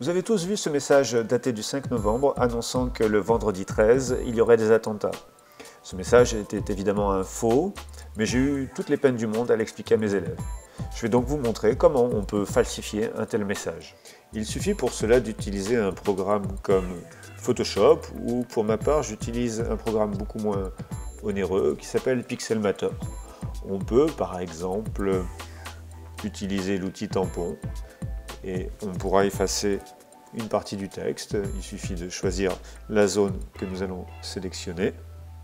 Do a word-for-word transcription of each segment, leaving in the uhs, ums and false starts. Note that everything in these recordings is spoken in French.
Vous avez tous vu ce message daté du cinq novembre annonçant que le vendredi treize, il y aurait des attentats. Ce message était évidemment un faux, mais j'ai eu toutes les peines du monde à l'expliquer à mes élèves. Je vais donc vous montrer comment on peut falsifier un tel message. Il suffit pour cela d'utiliser un programme comme Photoshop, ou pour ma part j'utilise un programme beaucoup moins onéreux qui s'appelle Pixelmator. On peut par exemple utiliser l'outil tampon et on pourra effacer une partie du texte. Il suffit de choisir la zone que nous allons sélectionner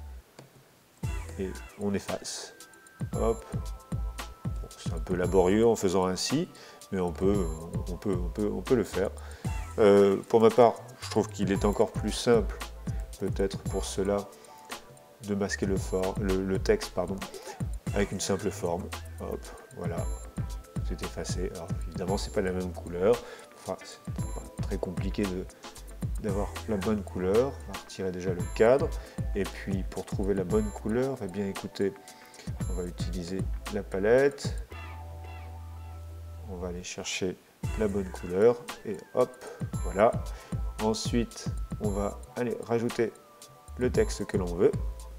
et on efface. Hop. Bon, c'est un peu laborieux en faisant ainsi, mais on peut, on peut, on peut, on peut le faire. Euh, pour ma part, je trouve qu'il est encore plus simple, peut-être pour cela, de masquer le, for le, le texte pardon, avec une simple forme. Hop, voilà, c'est effacé. Alors évidemment, c'est pas la même couleur. Enfin, c'est pas très compliqué d'avoir la bonne couleur. On va retirer déjà le cadre. Et puis, pour trouver la bonne couleur, eh bien, écoutez, on va utiliser la palette. On va aller chercher la bonne couleur. Et hop, voilà. Ensuite, on va aller rajouter le texte que l'on veut.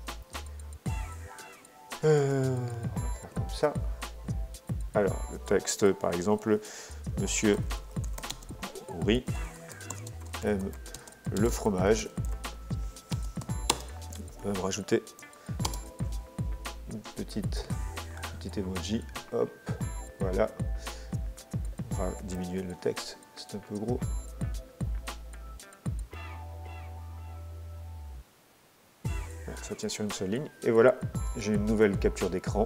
Euh, on va faire comme ça. Alors, le texte, par exemple, Monsieur Houry aime le fromage. On va rajouter une petite, petite emoji. Hop, voilà. On va diminuer le texte, c'est un peu gros. Ça tient sur une seule ligne. Et voilà, j'ai une nouvelle capture d'écran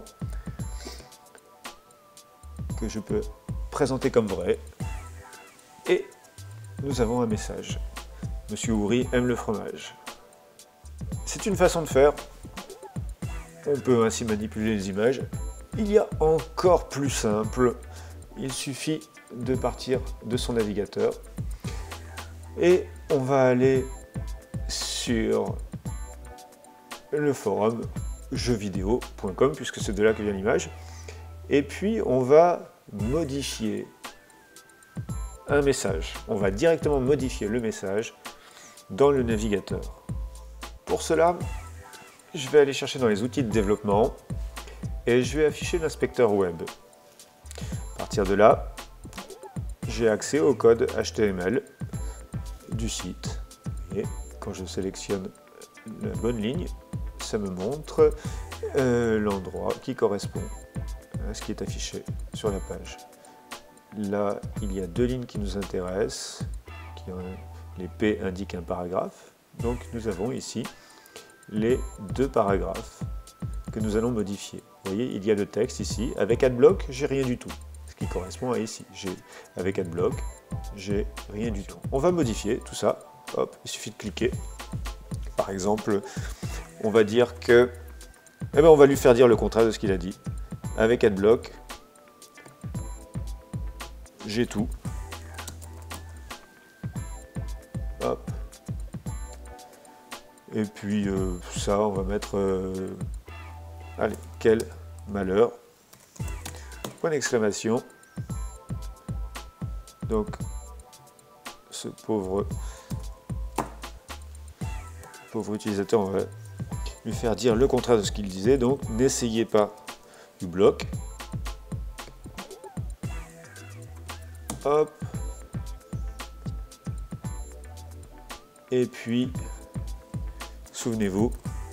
que je peux présenter comme vrai. Et nous avons un message. Monsieur Houry aime le fromage. C'est une façon de faire. On peut ainsi manipuler les images. Il y a encore plus simple. Il suffit de partir de son navigateur. Et on va aller sur le forum jeux vidéo point com, puisque c'est de là que vient l'image. Et puis on va modifier un message. On va directement modifier le message dans le navigateur. Pour cela, je vais aller chercher dans les outils de développement et je vais afficher l'inspecteur web. À partir de là, j'ai accès au code H T M L du site. Et quand je sélectionne la bonne ligne, ça me montre euh, l'endroit qui correspond à ce qui est affiché sur la page. Là, il y a deux lignes qui nous intéressent, qui ont, les P indiquent un paragraphe. Donc nous avons ici les deux paragraphes que nous allons modifier. Vous voyez, il y a le texte ici. Avec Adblock, j'ai rien du tout, ce qui correspond à ici. Avec Adblock, j'ai rien du tout. On va modifier tout ça. Hop, il suffit de cliquer. Par exemple, on va dire que, eh ben, on va lui faire dire le contraire de ce qu'il a dit. Avec Adblock, j'ai tout. Hop. Et puis euh, ça, on va mettre, euh, allez, quel malheur. Point d'exclamation. Donc, ce pauvre, pauvre utilisateur, on va lui faire dire le contraire de ce qu'il disait. Donc, n'essayez pas du bloc. Hop. Et puis, souvenez-vous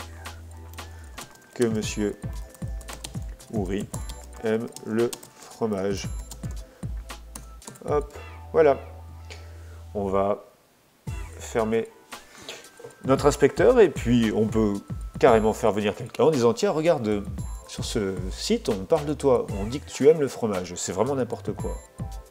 que Monsieur Houry aime le fromage. Hop, voilà. On va fermer notre inspecteur et puis on peut carrément faire venir quelqu'un en disant « Tiens, regarde, sur ce site, on parle de toi, on dit que tu aimes le fromage. » C'est vraiment n'importe quoi.